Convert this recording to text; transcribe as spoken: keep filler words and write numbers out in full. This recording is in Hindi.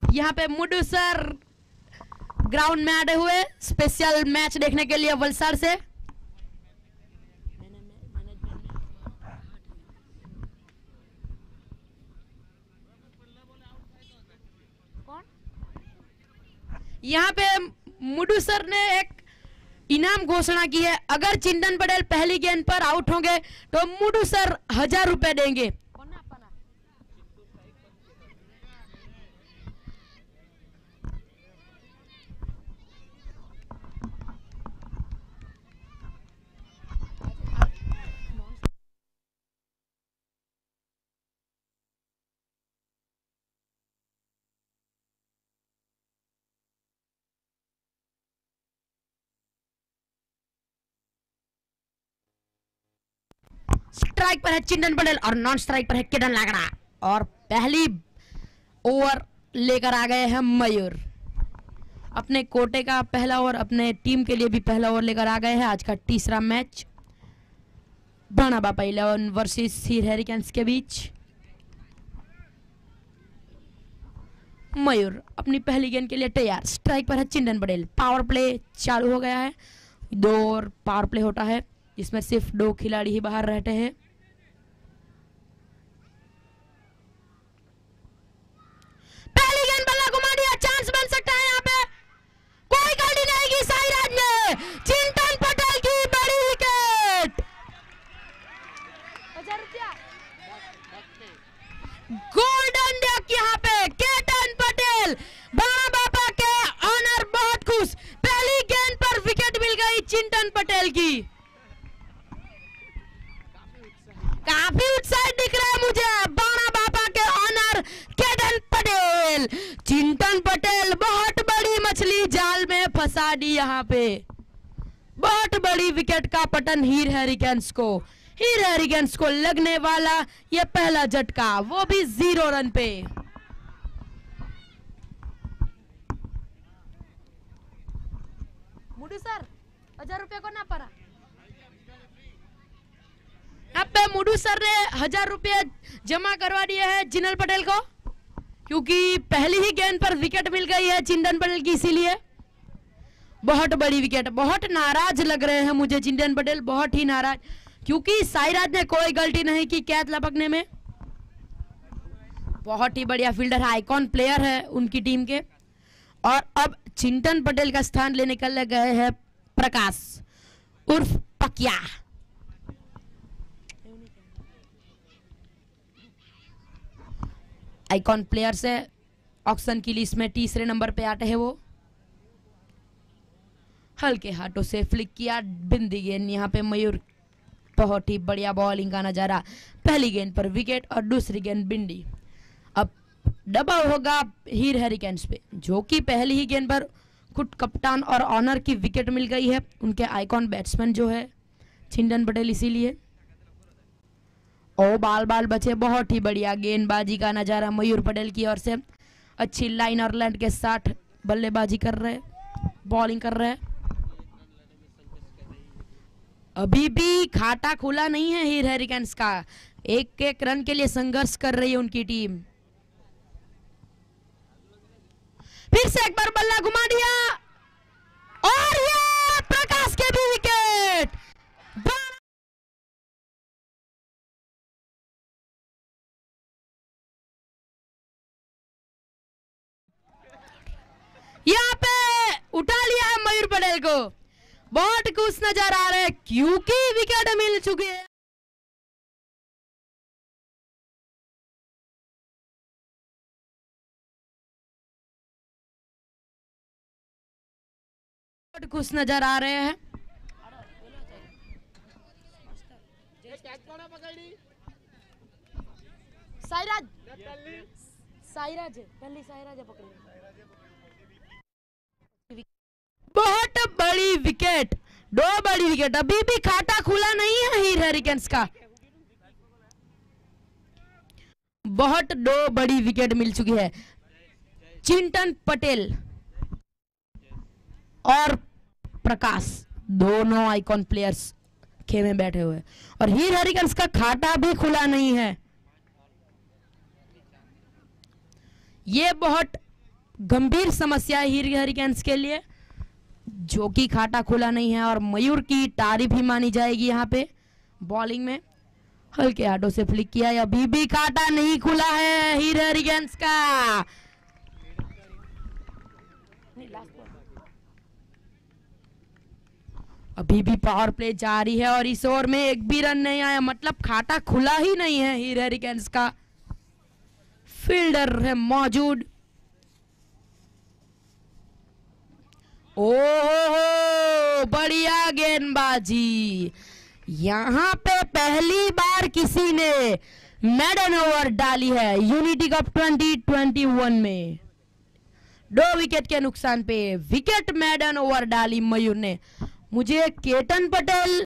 यहाँ पे मुडू सर ग्राउंड में आए हुए स्पेशल मैच देखने के लिए वलसाड़ से। यहाँ पे मुडू सर ने एक इनाम घोषणा की है, अगर चिंतन पटेल पहली गेंद पर आउट होंगे तो मुडू सर हजार रुपए देंगे। स्ट्राइक पर है चिंतन पटेल और नॉन स्ट्राइक पर है किरण लागड़ा और पहली ओवर लेकर आ गए हैं मयूर। अपने कोटे का पहला ओवर, अपने टीम के लिए भी पहला ओवर लेकर आ गए हैं। आज का तीसरा मैच बाणा बापा इलेवन वर्सेस हीर हेरिकेन्स के बीच। मयूर अपनी पहली गेंद के लिए तैयार। स्ट्राइक पर है चिंतन पटेल। पावर प्ले चालू हो गया है। दो ओवर पावर प्ले होता है जिसमें सिर्फ दो खिलाड़ी ही बाहर रहते हैं। पहली गेंद बल्ला घुमा दिया, चांस बन सकता है यहाँ पे। कोई गलती नहीं की साईराज ने। चिंतन पटेल की बड़ी विकेट। गोल्डन डक यहाँ पे केतन पटेल। बाणा बापा के ऑनर बहुत खुश। पहली गेंद पर विकेट मिल गई चिंतन पटेल की। काफी उत्साहित दिख रहा है मुझे बाणा बापा के ऑनर केतन पटेल। चिंतन पटेल बहुत बड़ी मछली जाल में फंसा दी यहाँ पे। बहुत बड़ी विकेट का पतन हीर हेरिकेन्स को। हीर हेरिकेन्स को लगने वाला ये पहला झटका, वो भी जीरो रन पे। मुडू सर हजार रुपया को ना पड़ा। यहाँ पे मुडू सर ने हजार रुपये जमा करवा दिए हैं जिनल पटेल को, क्योंकि पहली ही गेंद पर विकेट मिल गई है चिंतन पटेल की, इसीलिए बहुत बड़ी विकेट। बहुत नाराज लग रहे हैं मुझे चिंतन पटेल, बहुत ही नाराज, क्योंकि साईराज ने कोई गलती नहीं की कैच लपकने में। बहुत ही बढ़िया फील्डर है, आइकॉन प्लेयर है उनकी टीम के। और अब चिंतन पटेल का स्थान लेने के लिए गए हैं प्रकाश उर्फ पकिया। आइकॉन प्लेयर से ऑक्शन की लिस्ट में तीसरे नंबर पे आते हैं वो। हल्के हाथों से फ्लिक किया, बिंदी गेंद यहाँ पे मयूर। बहुत ही बढ़िया बॉलिंग का नजारा। पहली गेंद पर विकेट और दूसरी गेंद बिंदी। अब दबाव होगा हीर हेरिकेन्स पे, जो कि पहली ही गेंद पर खुद कप्तान और ऑनर की विकेट मिल गई है, उनके आइकॉन बैट्समैन जो है चिंतन पटेल, इसीलिए। ओ बाल बाल बचे। बहुत ही बढ़िया गेंदबाजी का नजारा मयूर पटेल की ओर से। अच्छी लाइन और लैंड के साथ बल्लेबाजी कर रहे, बॉलिंग कर रहे। अभी भी खाता खुला नहीं है हीर हेरिकेन्स का। एक एक रन के लिए संघर्ष कर रही है उनकी टीम। फिर से एक बार बल्ला घुमा दिया और ये प्रकाश के भी विकेट। यहाँ पे उठा लिया है मयूर पटेल को। बहुत खुश नजर आ रहे हैं क्योंकि विकेट मिल चुकी है। बहुत खुश नजर आ रहे हैं। साईराज साईराज पहली साईराज पकड़ी। बहुत बड़ी विकेट, दो बड़ी विकेट। अभी भी खाता खुला नहीं है हीर हेरिकेन्स का। बहुत दो बड़ी विकेट मिल चुकी है। चिंतन पटेल और प्रकाश दोनों आइकॉन प्लेयर्स खेमे में बैठे हुए, और हीर हेरिकेन्स का खाता भी खुला नहीं है। ये बहुत गंभीर समस्या है हीर हरिकेन्स के लिए, जो कि खाता खुला नहीं है और मयूर की तारीफ ही मानी जाएगी यहाँ पे बॉलिंग में। हल्के हाथों से फ्लिक किया, अभी भी खाता नहीं खुला है हीर हरिकेन्स का। अभी भी पावर प्ले जारी है और इस ओवर में एक भी रन नहीं आया, मतलब खाता खुला ही नहीं है हीर हरिकेन्स का। फील्डर है मौजूद। ओहो, बढ़िया गेंदबाजी। यहां पे पहली बार किसी ने मेडन ओवर डाली है unity cup twenty twenty one में। दो विकेट के नुकसान पे विकेट मेडन ओवर डाली मयूर ने। मुझे केतन पटेल